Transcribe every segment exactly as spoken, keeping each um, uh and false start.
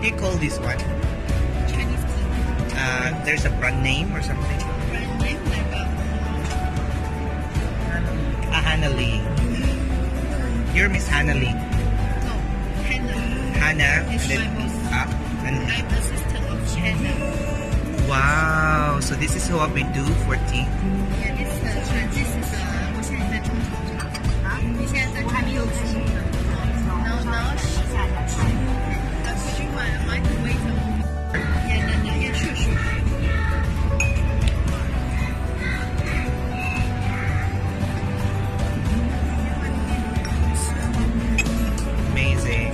do you call this one? Chinese tea. Uh, there's a brand name or something? Brand name like a Ah, Hannah Lee. You're Miss Hannah Lee. no, Hannah. Hannah. It's and then- my boss. ah, and, I'm assistant of Hannah. wow, so this is what we do for tea. Yeah, this is the this is the 我现在在冲茶啊，你现在在我还没有冲。Now now she uh, could you mind mind to wait a moment? Yeah, no, no, yeah, sure, sure. Amazing.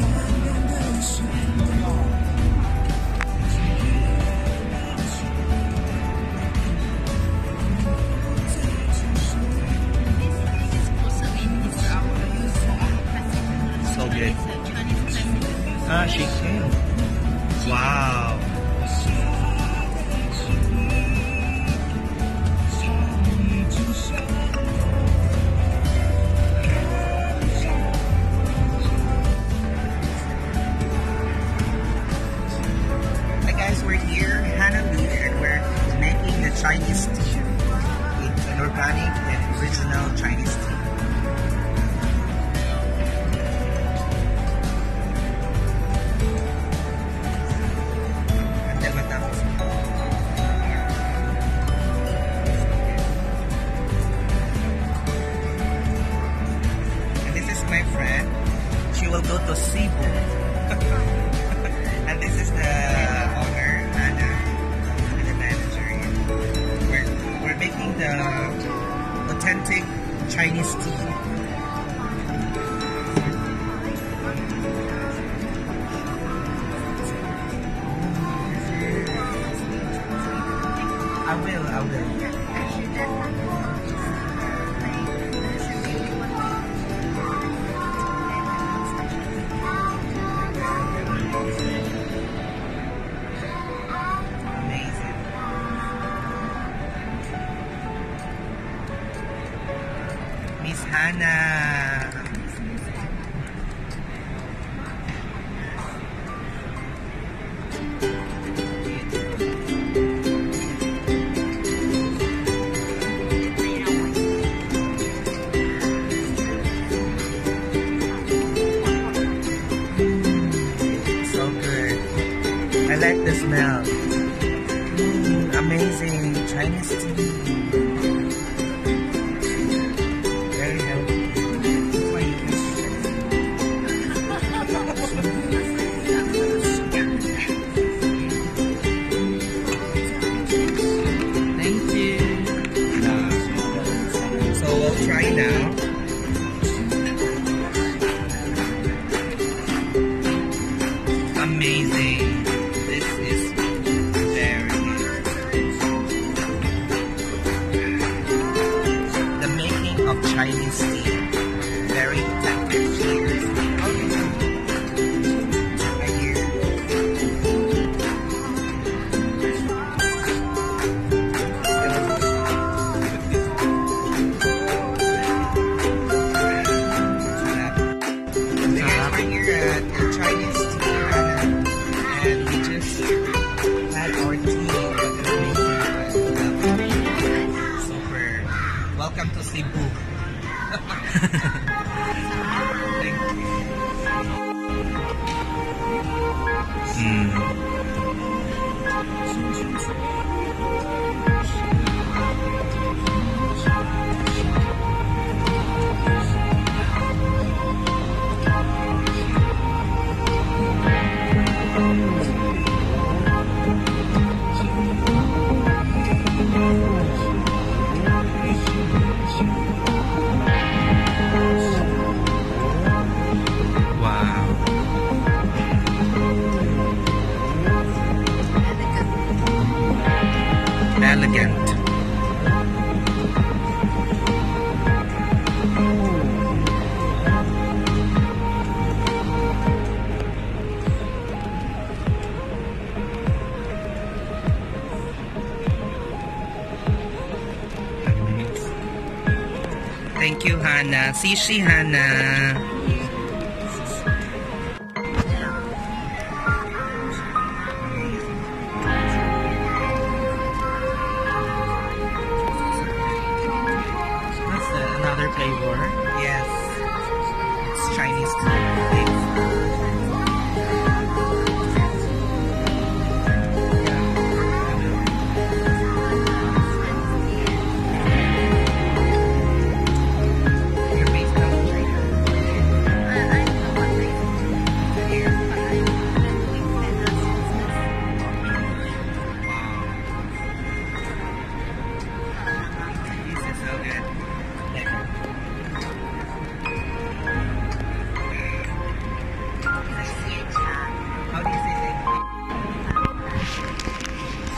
This porcelain is our use for our president. So good. It's a Chinese president. Ah, she came. Wow. Hi guys, we're here, Hannah Lee, and we're making the Chinese tea. It's an organic and original Chinese tea. Until matapos. And this is my friend. She will go to Cebu. And this is the owner, Anna, and the manager. We're, we're making the authentic Chinese tea. I will, I will. Amazing. Miss Hannah. So good. I like the smell. Mm, amazing Chinese tea. Very healthy. That's why you can Thank you. So we'll try now. Amazing. This is very good. The making of Chinese tea. Very authentic. Cheers. Right here. And guys, we're here at the Chinese tea, Hannah, and we just had our tea. It's amazing. Super. Welcome to Cebu. Thank you. Mm. Wow. Elegant. Thank you, Hannah. Sishi, Hannah.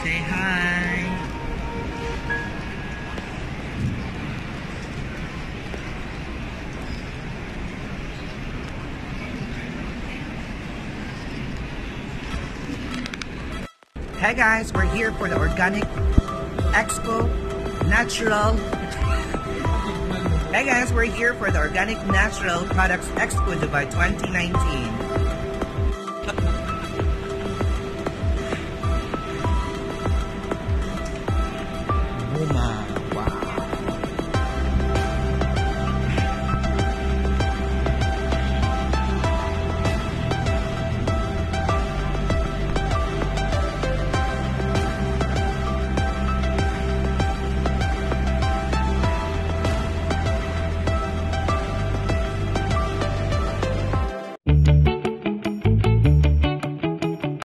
Say hi. Hey guys, we're here for the Organic Expo Natural. Hey guys, we're here for the Organic Natural Products Expo Dubai twenty nineteen.